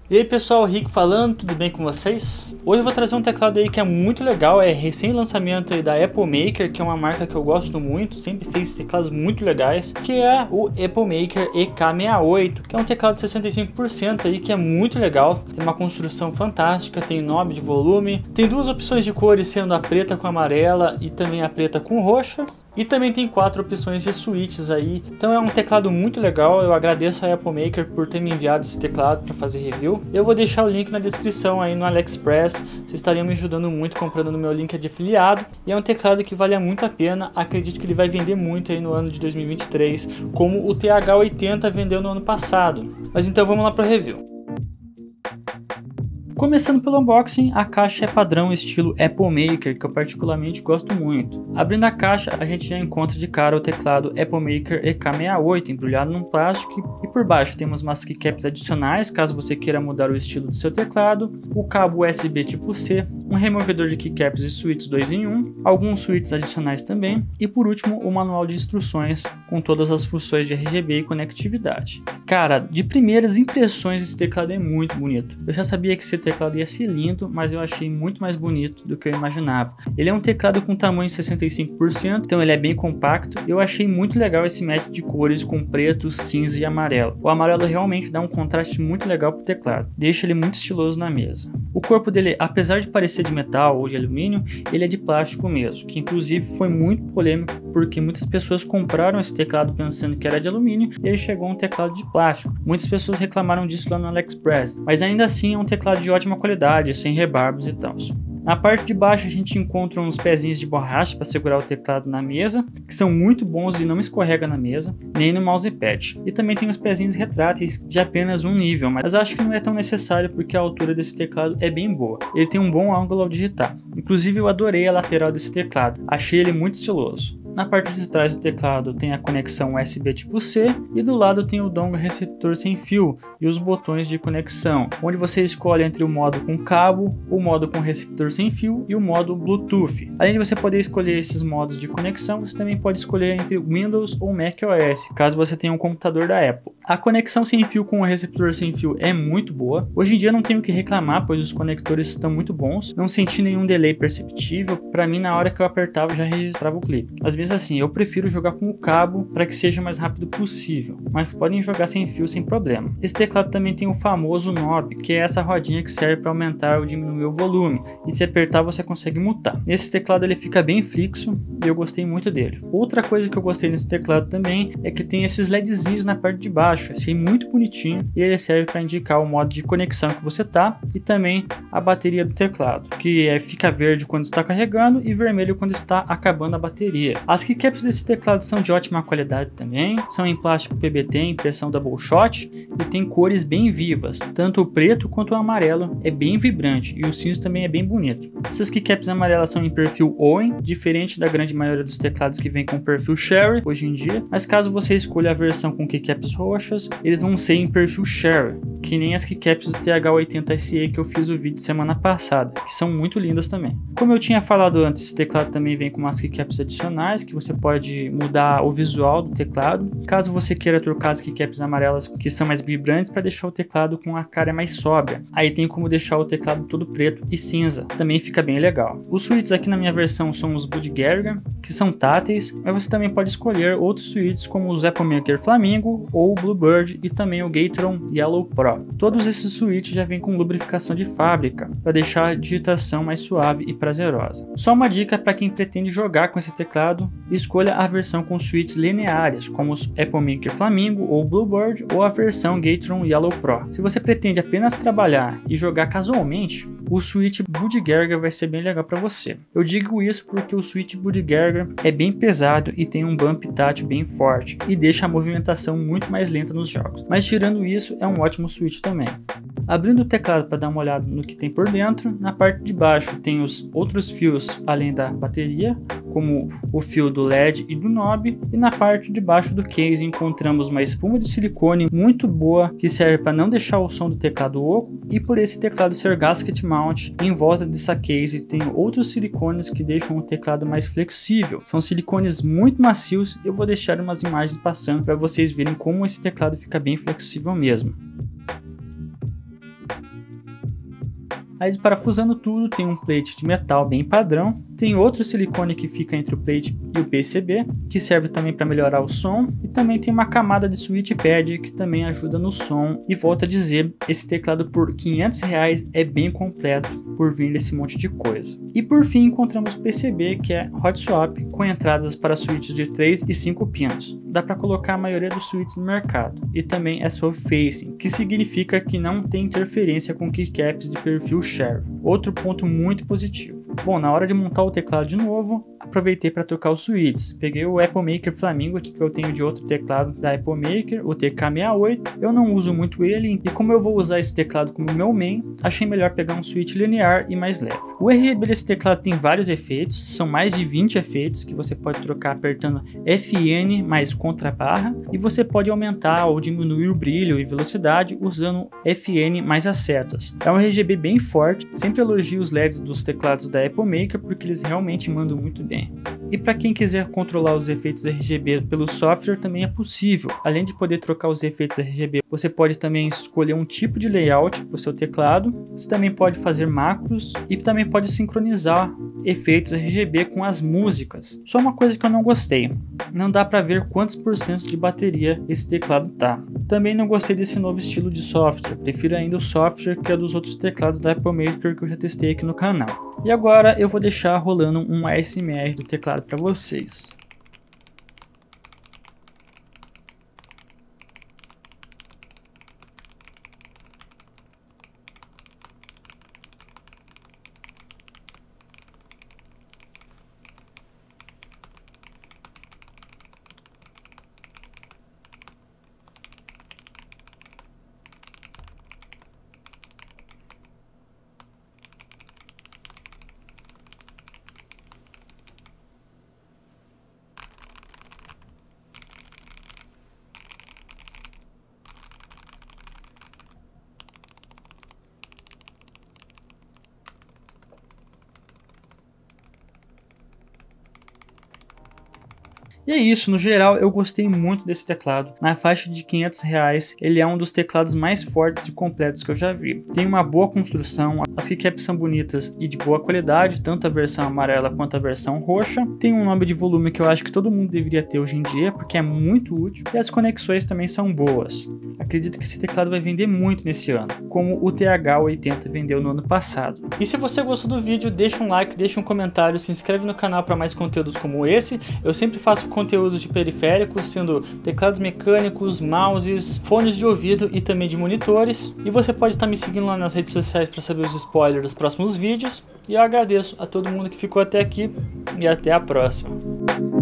E aí pessoal, Rick falando, tudo bem com vocês? Hoje eu vou trazer um teclado aí que é muito legal, é recém-lançamento aí da Apple Maker, que é uma marca que eu gosto muito, sempre fez teclados muito legais, que é o Apple Maker EK68, que é um teclado de 65% aí, que é muito legal, tem uma construção fantástica, tem knob de volume, tem duas opções de cores, sendo a preta com amarela e também a preta com roxa. E também tem 4 opções de switches aí, então é um teclado muito legal. Eu agradeço a Apple Maker por ter me enviado esse teclado para fazer review. Eu vou deixar o link na descrição aí no AliExpress, vocês estariam me ajudando muito comprando no meu link de afiliado. E é um teclado que vale muito a pena, acredito que ele vai vender muito aí no ano de 2023, como o TH80 vendeu no ano passado. Mas então vamos lá para o review. Começando pelo unboxing, a caixa é padrão estilo Apple Maker, que eu particularmente gosto muito. Abrindo a caixa, a gente já encontra de cara o teclado Apple Maker EK68 embrulhado num plástico, e por baixo temos umas keycaps adicionais, caso você queira mudar o estilo do seu teclado, o cabo USB tipo C, um removedor de keycaps e switches 2 em 1, alguns switches adicionais também, e por último o manual de instruções com todas as funções de RGB e conectividade. Cara, de primeiras impressões esse teclado é muito bonito. Eu já sabia que esse teclado ia ser lindo, mas eu achei muito mais bonito do que eu imaginava. Ele é um teclado com tamanho 65%, então ele é bem compacto. Eu achei muito legal esse match de cores com preto, cinza e amarelo. O amarelo realmente dá um contraste muito legal pro teclado, deixa ele muito estiloso na mesa. O corpo dele, apesar de parecer de metal ou de alumínio, ele é de plástico mesmo, que inclusive foi muito polêmico porque muitas pessoas compraram esse teclado pensando que era de alumínio e ele chegou um teclado de plástico. Muitas pessoas reclamaram disso lá no AliExpress, mas ainda assim é um teclado de ótima qualidade, sem rebarbos e tal. Na parte de baixo a gente encontra uns pezinhos de borracha para segurar o teclado na mesa, que são muito bons e não escorrega na mesa, nem no mousepad. E também tem os pezinhos retráteis de apenas um nível, mas acho que não é tão necessário porque a altura desse teclado é bem boa. Ele tem um bom ângulo ao digitar. Inclusive eu adorei a lateral desse teclado, achei ele muito estiloso. Na parte de trás do teclado tem a conexão USB tipo C e do lado tem o dongle receptor sem fio e os botões de conexão, onde você escolhe entre o modo com cabo, o modo com receptor sem fio e o modo Bluetooth. Além de você poder escolher esses modos de conexão, você também pode escolher entre Windows ou macOS, caso você tenha um computador da Apple. A conexão sem fio com o receptor sem fio é muito boa. Hoje em dia não tenho o que reclamar, pois os conectores estão muito bons. Não senti nenhum delay perceptível. Para mim, na hora que eu apertava, já registrava o clipe. Às vezes assim, eu prefiro jogar com o cabo para que seja o mais rápido possível, mas podem jogar sem fio sem problema. Esse teclado também tem o famoso knob, que é essa rodinha que serve para aumentar ou diminuir o volume, e se apertar você consegue mutar. Nesse teclado ele fica bem fixo e eu gostei muito dele. Outra coisa que eu gostei nesse teclado também é que tem esses LEDzinhos na parte de baixo, achei muito bonitinho, e ele serve para indicar o modo de conexão que você tá e também a bateria do teclado, que fica verde quando está carregando e vermelho quando está acabando a bateria. As keycaps desse teclado são de ótima qualidade também, são em plástico PBT, impressão double shot, e tem cores bem vivas, tanto o preto quanto o amarelo é bem vibrante e o cinza também é bem bonito. Essas keycaps amarelas são em perfil Owen, diferente da grande maioria dos teclados que vem com perfil Cherry hoje em dia, mas caso você escolha a versão com keycaps roxas, eles vão ser em perfil Cherry, que nem as keycaps do TH80 SE que eu fiz o vídeo semana passada, que são muito lindas também. Como eu tinha falado antes, esse teclado também vem com umas keycaps adicionais, que você pode mudar o visual do teclado, caso você queira trocar as keycaps amarelas que são mais vibrantes para deixar o teclado com a cara mais sóbria. Aí tem como deixar o teclado todo preto e cinza, também fica bem legal. Os switches aqui na minha versão são os Bud Geiger, que são táteis, mas você também pode escolher outros switches como os Apple Maker Flamingo ou o Bluebird e também o Gateron Yellow Pro. Todos esses switches já vêm com lubrificação de fábrica para deixar a digitação mais suave e prazerosa. Só uma dica para quem pretende jogar com esse teclado: escolha a versão com switches lineares, como os Apple Maker Flamingo ou Bluebird, ou a versão Gateron Yellow Pro. Se você pretende apenas trabalhar e jogar casualmente, o switch Bud Geiger vai ser bem legal para você. Eu digo isso porque o switch Bud Geiger é bem pesado e tem um bump tátil bem forte e deixa a movimentação muito mais lenta nos jogos, mas tirando isso é um ótimo switch também. Abrindo o teclado para dar uma olhada no que tem por dentro, na parte de baixo tem os outros fios além da bateria, como o fio do LED e do knob, e na parte de baixo do case encontramos uma espuma de silicone muito boa que serve para não deixar o som do teclado oco, e por esse teclado ser gasket mount, em volta dessa case tem outros silicones que deixam o teclado mais flexível. São silicones muito macios, eu vou deixar umas imagens passando para vocês verem como esse teclado fica bem flexível mesmo. Aí desparafusando tudo, tem um plate de metal bem padrão, tem outro silicone que fica entre o plate e o PCB, que serve também para melhorar o som, e também tem uma camada de switch pad que também ajuda no som. E volto a dizer, esse teclado por R$500 é bem completo por vir desse monte de coisa. E por fim encontramos o PCB, que é hot swap, com entradas para switches de 3 e 5 pinos. Dá para colocar a maioria dos switches no mercado. E também é soft facing, que significa que não tem interferência com keycaps de perfil Cherry. Outro ponto muito positivo. Bom, na hora de montar o teclado de novo, aproveitei para trocar os switches. Peguei o Apple Maker Flamingo, que eu tenho de outro teclado da Apple Maker, o TK68. Eu não uso muito ele, e como eu vou usar esse teclado como meu main, achei melhor pegar um switch linear e mais leve. O RGB desse teclado tem vários efeitos, são mais de 20 efeitos que você pode trocar apertando FN mais contrabarra, e você pode aumentar ou diminuir o brilho e velocidade usando FN mais as setas. É um RGB bem forte, sempre elogio os LEDs dos teclados da Apple Maker porque eles realmente mandam muito bem. E para quem quiser controlar os efeitos RGB pelo software também é possível. Além de poder trocar os efeitos RGB, você pode também escolher um tipo de layout para o seu teclado. Você também pode fazer macros e também pode sincronizar efeitos RGB com as músicas. Só uma coisa que eu não gostei, não dá para ver quantos porcentos de bateria esse teclado tá. Também não gostei desse novo estilo de software, prefiro ainda o software que é dos outros teclados da Apple Maker que eu já testei aqui no canal. E agora eu vou deixar rolando um ASMR do teclado para vocês. E é isso, no geral eu gostei muito desse teclado. Na faixa de R$500, ele é um dos teclados mais fortes e completos que eu já vi. Tem uma boa construção, as keycaps são bonitas e de boa qualidade, tanto a versão amarela quanto a versão roxa. Tem um knob de volume que eu acho que todo mundo deveria ter hoje em dia, porque é muito útil, e as conexões também são boas. Acredito que esse teclado vai vender muito nesse ano, como o TH80 vendeu no ano passado. E se você gostou do vídeo, deixa um like, deixa um comentário, se inscreve no canal para mais conteúdos como esse. Eu sempre faço conteúdos de periféricos, sendo teclados mecânicos, mouses, fones de ouvido e também de monitores. E você pode estar me seguindo lá nas redes sociais para saber os spoilers dos próximos vídeos. E eu agradeço a todo mundo que ficou até aqui e até a próxima.